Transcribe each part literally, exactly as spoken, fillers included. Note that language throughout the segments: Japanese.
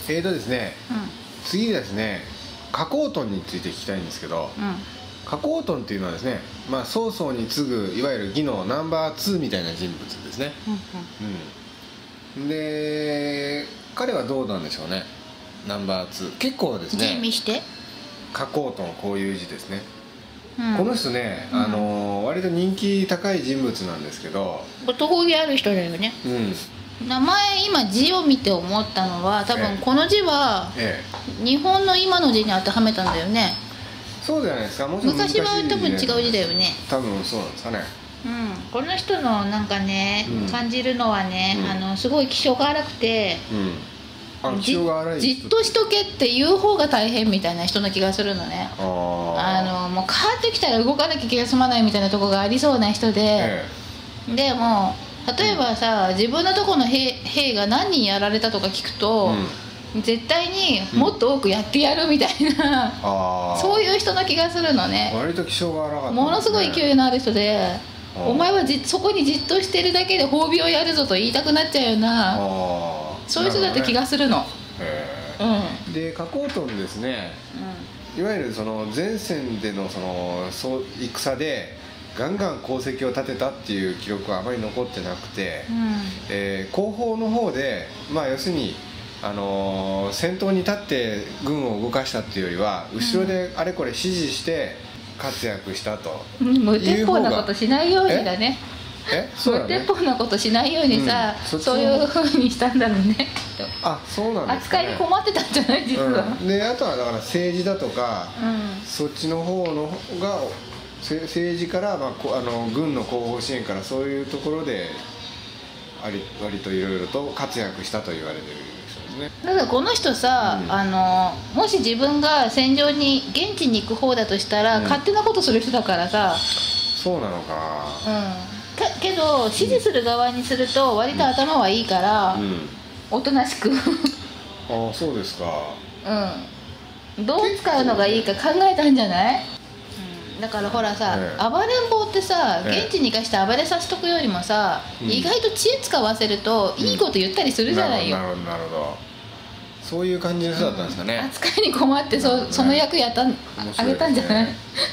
えーとですね、 うん次ですね、花崗屯について聞きたいんですけど、 うん花崗屯っていうのはですね、まあ、曹操に次ぐいわゆる義のナンバーツーみたいな人物ですね。 うんうん、で彼はどうなんでしょうね。ナンバーツー結構ですね、 字見して花崗屯こういう字ですね、 うんこの人ね、 うんあの割と人気高い人物なんですけど、 男気ある人だよね。 うん名前今字を見て思ったのは多ええ分この字はええ、 日本の今の字に当てはめたんだよね。 そうじゃないですか。もちろん難しい昔は多分違う字だよね。 多分そうなんですかね。 うん、この人のなんかね、 うん感じるのはね、 うんあのすごい気性が荒くて、 うん、あ、気じ性が荒いじっとしとけって言う方が大変みたいな人の気がするのね。 あーあのもうカーッときたら動かなきゃ気が済まないみたいなとこがありそうな人で、 えでも例えばさ、自分のとこの兵兵が何人やられたとか聞くと、絶対にもっと多くやってやるみたいな、 あーそういう人の気がするのね。 割と気性が荒かったんですね。 ものすごい勢いのある人で、 あーお前はじそこにじっとしてるだけで褒美をやるぞと言いたくなっちゃうような、 あーそういう人だって気がするの。 へうんーで花崗屯ですね、いわゆるその前線でのそのそう戦でガンガン功績を立てたっていう記録はあまり残ってなくて、 うんうんえー後方の方で、まあ、要するに、あのー先頭に立って軍を動かしたっていうよりは後ろであれこれ指示して活躍したと、 無鉄砲なことしないようにだね。 えそうだね無鉄砲なことしないようにさ、 うんそっちのそういうふうにしたんだろうね。 あ、そうなんですかね。 扱いに困ってたんじゃない実は。 うん、であとはだから政治だとか、 うんそっちの方のがせ政治から、まあ、こあの軍の後方支援からそういうところであり割といろいろと活躍したと言われている人ですね。 だからこの人さ、 うんあのもし自分が戦場に現地に行く方だとしたら、 うん勝手なことする人だからさ、 そうなのかうん、かけど指示する側にすると割と頭はいいから、 な。うんおとなしく、うん、 ああ、そうですか。 どう使うのがいいか考えたんじゃない？うん、だからほらさ、 ええ暴れん坊ってさ、 ええ現地に行かして暴れさせとくよりもさ、 うん意外と知恵使わせるといいこと言ったりするじゃないよ。 なるほどなるほどなるほど。そういう感じの人だったんですかね。 扱いに困ってそなるほどねその役やったん、 面白いですねあげたんじゃない？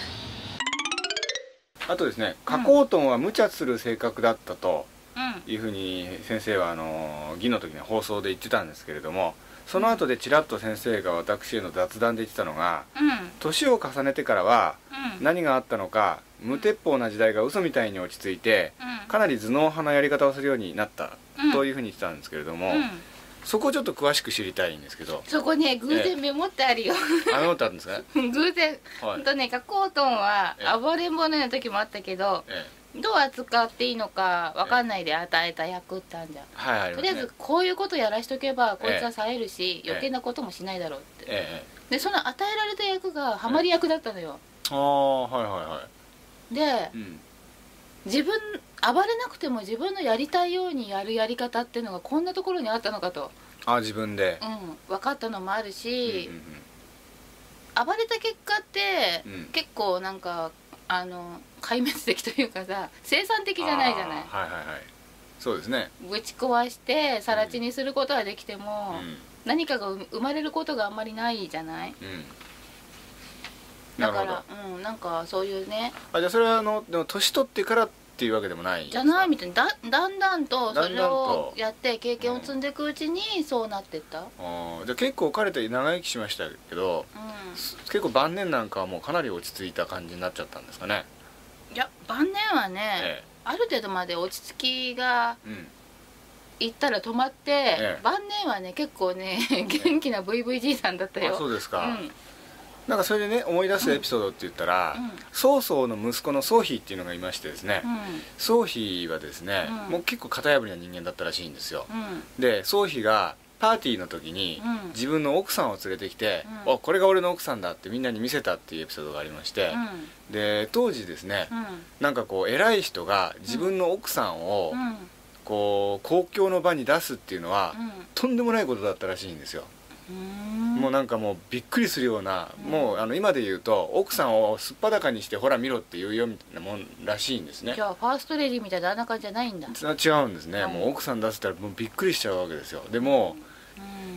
あとですね、花崗屯は無茶する性格だったとうんいうふうに先生はあの義の時に放送で言ってたんですけれども、その後でちらっと先生が私への雑談で言ってたのが、 うん年を重ねてからはうん何があったのか、無鉄砲な時代が嘘みたいに落ち着いてうんかなり頭脳派なやり方をするようになったうんというふうに言ってたんですけれども、 うんそこをちょっと詳しく知りたいんですけど。 そこね偶然メモってあるよ、 あのってあるんですか？ 偶然、 はいほんとね、花崗屯はええ暴れん坊のような時もあったけど、 ええ、 どう扱っていいのか分かんないで与えた役ってあるじゃん。 はい、ありますね。 とりあえずこういうことやらしとけばこいつは冴えるし、 ええ余計なこともしないだろうって、 ええ、 でその与えられた役がハマり役だったのよ。 ああ、はいはいはでい。うん。 自分暴れなくても自分のやりたいようにやるやり方っていうのがこんなところにあったのかと、 あ、自分で。 うん、分かったのもあるし、 うんうん暴れた結果って、 うん結構なんかあの壊滅的というかさ、生産的じゃないじゃない。 あーはいはいはい。そうですね。 ぶち壊して更地にすることはできても、 うん何かが生生まれることがあんまりないじゃない。 うん。なるほど。 だからうん、なんかそういうね、 あ、じゃあそれはあのでも年取ってからっていうわけでもないんですか？ じゃないみたいにだだんだんとそれだんだんとをやって経験を積んでいくうちにそうなってった。 あーじゃあ結構彼って長生きしましたけど、 うん、 す結構晩年なんかはもうかなり落ち着いた感じになっちゃったんですかね。 いや晩年はね、 えある程度まで落ち着きがえ、うん。 いったら止まって、 ええ晩年はね結構ね元気な ブイブイ じいさんだったよ。 あ、そうですか。 うんなんかそれでね思い出すエピソードって言ったら、 うん曹操の息子の曹丕っていうのがいましてですね、 うん曹丕はですね、 うんもう結構型破りな人間だったらしいんですよ。 うんで曹丕がパーティーの時にうん自分の奥さんを連れてきて、 うんおこれが俺の奥さんだってみんなに見せたっていうエピソードがありまして、で当時ですね、 うんなんかこう偉い人が自分の奥さんをうんこう公共の場に出すっていうのは、 うんとんでもないことだったらしいんですよ。 うんもうなんかもうびっくりするような、 うんもうあの今で言うと奥さんをすっぱだかにしてほら見ろって言うよみたいなもんらしいんですね。 じゃあファーストレディみたいなあんな感じじゃないんだ。 それは違うんですね、 うんもう奥さん出せたらもうびっくりしちゃうわけですよ。でもうん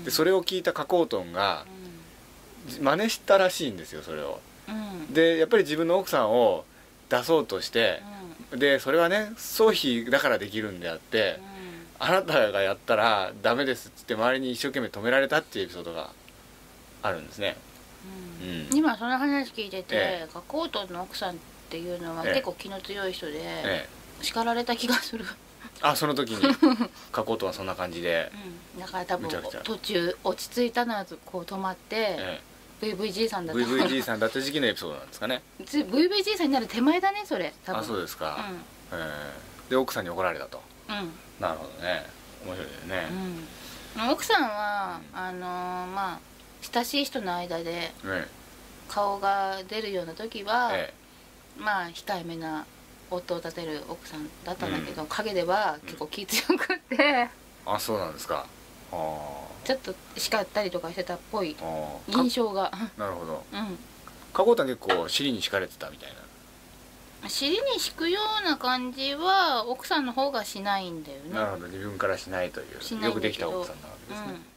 でそれを聞いた加工トンが真似したらしいんですよ、それを。 うん、 でやっぱり自分の奥さんを出そうとして、うん、でそれはね総費だからできるんであって、うん、あなたがやったらダメですっつって周りに一生懸命止められたっていうエピソードがあるんですね。 うんうん、今その話聞いてて、ええ、加工トンの奥さんっていうのは結構気の強い人で、ええ、叱られた気がする。 あ、その時に加工トンはそんな感じで、 うん、だから多分途中落ち着いたのはこう止まって、ええブイブイ じいさんだったブイブイ じいさんだった時期のエピソードなんですかね。 ブイブイ じいさんになる手前だねそれ多分。 あ、そうですか、うん、えー、で奥さんに怒られたと、うん、なるほどね、面白いですね、 うん、奥さんは、うん、あのー、まあ親しい人の間で顔が出るような時は、ええ、まあ控えめな夫を立てる奥さんだったんだけど、うん、陰では結構気強くって、 うん、あ、そうなんですか。あ、 ちょっと叱ったりとかしてたっぽい印象が。 なるほど、うん、加工トン結構尻に敷かれてたみたいな。尻に敷くような感じは奥さんの方がしないんだよね。 なるほど、自分からしないというよくできた奥さんなわけですね、うん。